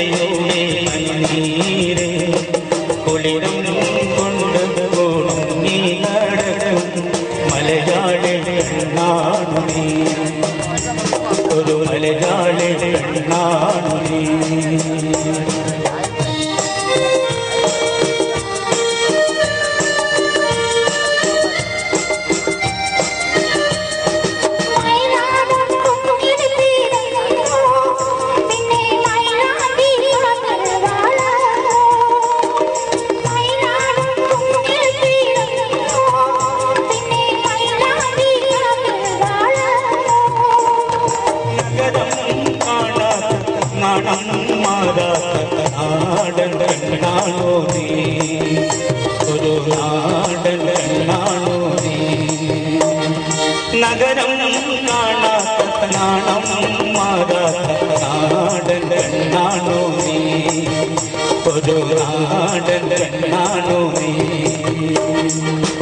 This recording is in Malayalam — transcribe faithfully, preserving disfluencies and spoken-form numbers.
മലയുടെ കണ്ണീര് കുളിരും കൊണ്ടുപോകും ഈ നടക്കും മലയാളി പെണ്ണാണു നീ ഒരു മലയാളി പെണ്ണാണു നീ നാടൻ നാളോ നീ ഒരു നാടൻ നാളോ നീ നഗരം കാണാത്ത നാണം മാറാത്ത നാടൻ നാളോ നീ ഒരു നാടൻ നാളോ നീ